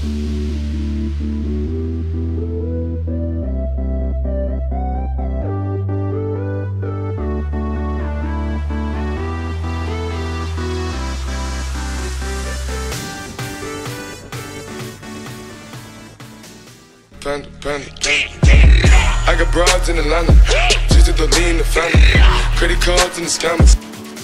Panda, panda. I got broads in Atlanta, just to lean the family. Credit cards and the scammers.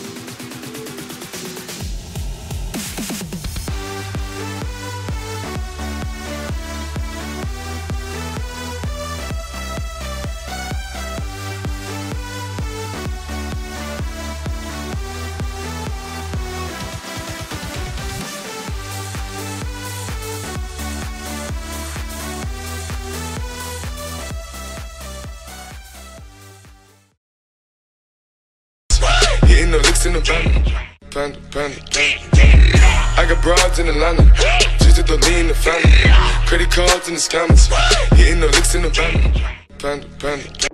Hitting the licks in the van. Panda, panda. I got broads in Atlanta, just to lean the family. Credit cards and the scammers. Hitting the licks in the van. Panda, panda.